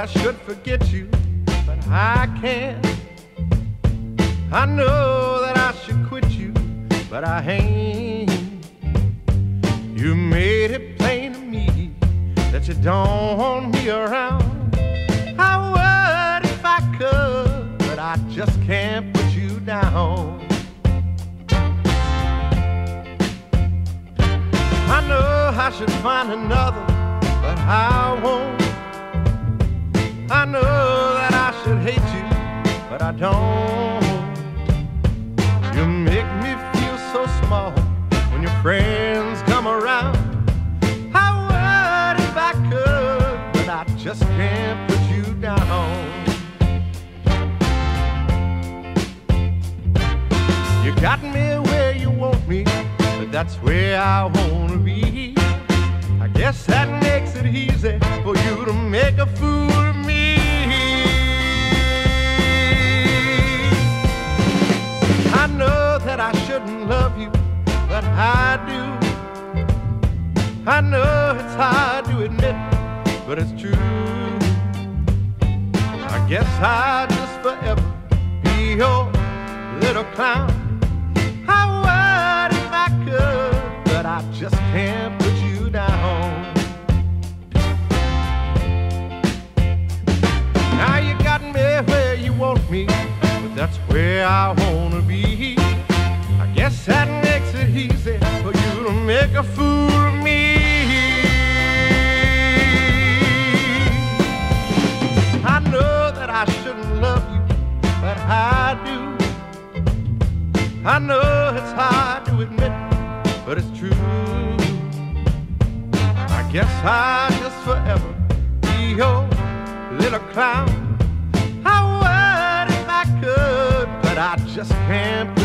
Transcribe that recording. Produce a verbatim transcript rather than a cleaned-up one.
I should forget you, but I can't. I know that I should quit you, but I ain't. You made it plain to me that you don't want me around. I would if I could, but I just can't put you down. I know I should find another, but I won't. I know that I should hate you, but I don't. You make me feel so small when your friends come around. I would if I could, but I just can't put you down. You got me where you want me, but that's where I wanna be. I guess that makes it easy for you to make a fool of me. I know that I shouldn't love you, but I do. I know it's hard to admit, but it's true. I guess I'll just forever be your little clown. I would if I could, but I just can't put you down. Now you got me where you want me, but that's where I wanna be. I guess that makes it easy for you to make a fool of me. I know that I shouldn't love you, but I do. I know it's hard to admit, but it's true. I guess I'll just forever be your little clown. I would if I could, but I just can't.